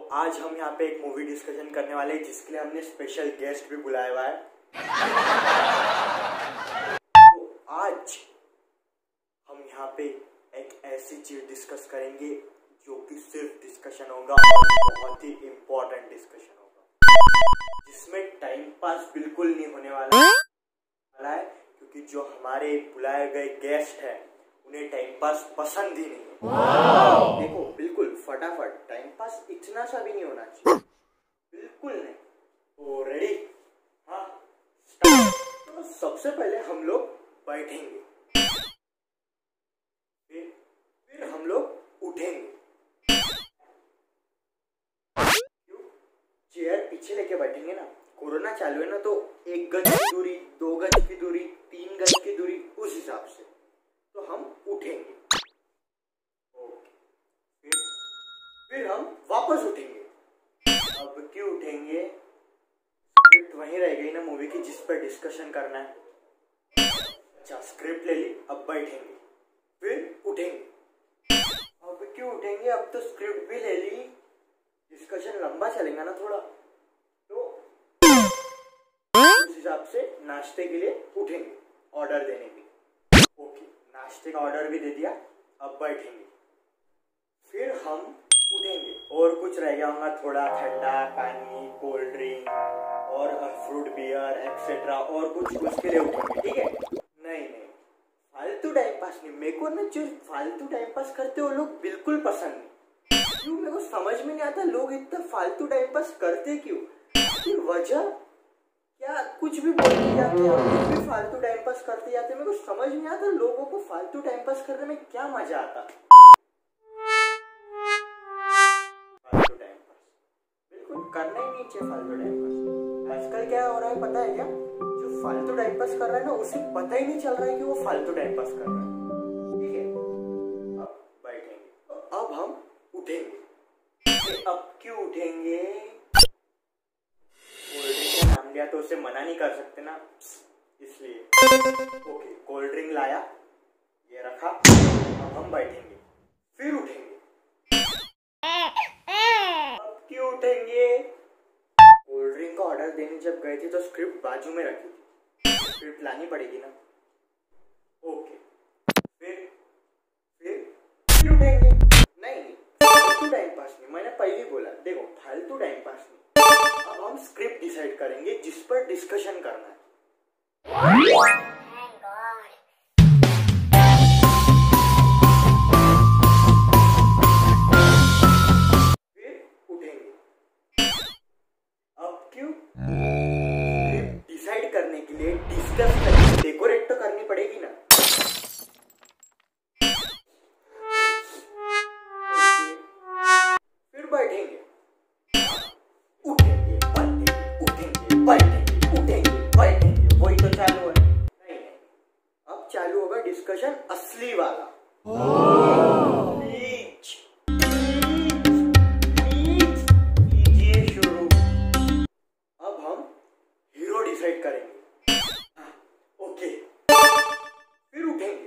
आज हम यहाँ पे एक मूवी डिस्कशन करने वाले हैं जिसके लिए हमने स्पेशल गेस्ट भी बुलाया हुआ है। तो आज हम यहाँ पे एक ऐसी चीज डिस्कस करेंगे जो कि सिर्फ डिस्कशन होगा और बहुत ही इम्पोर्टेंट डिस्कशन होगा, जिसमें टाइम पास बिल्कुल नहीं होने वाला है, क्योंकि जो हमारे बुलाए गए गेस्ट हैं उन्हें टाइम पास पसंद ही नहीं है। देखो बिल्कुल फटाफट, टाइम पास इतना सा भी नहीं होना चाहिए, बिल्कुल नहीं। तो रेडी? हाँ, तो सबसे पहले हम लोग बैठेंगे, फिर हम लोग उठेंगे। क्यों? चेयर पीछे लेके बैठेंगे ना, कोरोना चालू है ना, तो 1 गज की दूरी, 2 गज की दूरी, 3 गज की दूरी, उस हिसाब से तो हम उठेंगे। ओके, फिर हम वापस उठेंगे। अब क्यों उठेंगे? स्क्रिप्ट वहीं रह गई ना मूवी की जिस पर डिस्कशन करना है। अच्छा, स्क्रिप्ट ले ली, अब बैठेंगे, फिर उठेंगे। अब क्यों उठेंगे? अब तो स्क्रिप्ट भी ले ली, डिस्कशन लंबा चलेगा ना थोड़ा, तो उस हिसाब से नाश्ते के लिए उठेंगे, ऑर्डर देने के लिए। ओके, नाश्ते का ऑर्डर भी दे दिया, अब बैठेंगे, फिर हम उठेंगे। और कुछ रह गया होगा, थोड़ा ठंडा पानी, कोल्ड ड्रिंक और फ्रूट बियर एक्सेट्रा, और कुछ उसके लिए उठेंगे। ठीक है? नहीं, फालतू टाइम पास नहीं। मेरे को ना जो फालतू टाइम पास करते हो लोग बिल्कुल पसंद नहीं। क्यों? मेरे को समझ में नहीं आता लोग इतना फालतू टाइम पास करते क्यों? फिर वजह क्या? कुछ भी बोलते जाते हैं, कुछ भी फालतू टाइम पास करते जाते हैं। मेरे को समझ नहीं आता लोगों को फालतू टाइम पास करने में क्या मजा आता। फालतू टाइम पास बिल्कुल करना ही नहीं चाहिए। फालतू टाइम पास आजकल क्या हो रहा है पता है क्या? जो फालतू टाइम पास कर रहा है ना, उसे पता ही नहीं चल रहा है कि वो फालतू टाइम पास कर रहा है। ठीक है? अब बैठेंगे, अब हम उठेंगे। अब क्यों उठेंगे? कोल्ड ड्रिंक का नाम लिया तो उसे मना नहीं कर सकते ना, इसलिए। ओके, कोल्ड ड्रिंक लाया, ये रखा, अब हम बैठेंगे, फिर उठेंगे। अब क्यों उठेंगे? कोल्ड ड्रिंक का ऑर्डर देने जब गए थे तो स्क्रिप्ट बाजू में रखी थी, स्क्रिप्ट लानी पड़ेगी ना। ओके, फिर उठेंगे। नहीं, फालतू टाइम पास नहीं, मैंने पहले ही बोला। देखो, फालतू टाइम पास नहीं। अब हम स्क्रिप्ट डिसाइड करेंगे जिस पर डिस्कशन करना है। फिर उठेंगे। अब क्यों? स्क्रिप्ट डिसाइड करने के लिए डिस्कस करके डेकोरेट तो करनी पड़ेगी ना। फिर बैठेंगे, बैठेंगे, वही तो चालू है। नहीं, अब चालू होगा डिस्कशन असली वाला। प्लीज कीजिए शुरू। अब हम हीरो डिसाइड करेंगे। ओके, फिर उठेंगे।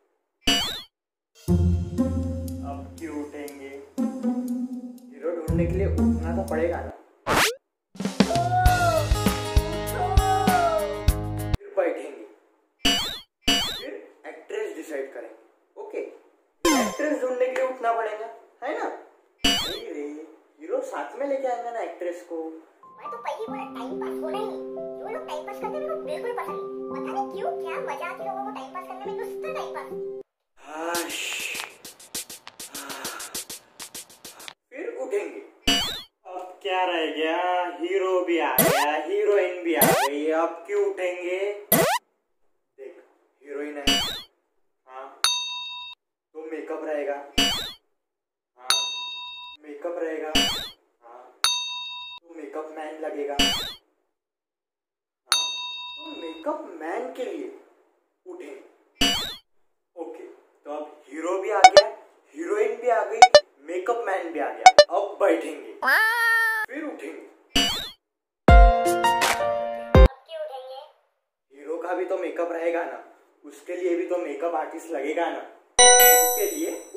अब क्यों उठेंगे? हीरो ढूंढने के लिए उठना तो पड़ेगा ना। डिसाइड करेंगे। ओके, एक्ट्रेस ढूंढने के लिए उठना पड़ेगा, है ना? रे हीरो साथ में लेके आएंगे ना एक्ट्रेस को। मैं तो पहले बोला टाइम पास होना ही नहीं। जो लोग टाइम पास करते हैं मेरे को बिल्कुल पसंद नहीं। पता नहीं क्यों, क्या मजा आती है लोगों को टाइम पास करने में, नुस्ता टाइम पास। फिर उठेंगे। अब क्या रह गया? हीरो भी आ गया, हीरोइन भी आ गई, अब क्यों उठेंगे? देख, हीरोइन है, तो मेकअप रहेगा। हाँ, मेकअप रहेगा। हाँ, तो मेकअप मैन लगेगा। हाँ, तो मेकअप मैन के लिए उठेंगे। ओके, तो अब हीरो भी आ गया, हीरोइन भी आ गई, मेकअप मैन भी आ गया, अब बैठेंगे, फिर उठेंगे। अब क्यों उठेंगे? हीरो का भी तो मेकअप रहेगा ना, उसके लिए भी तो मेकअप आर्टिस्ट लगेगा ना। उसके लिए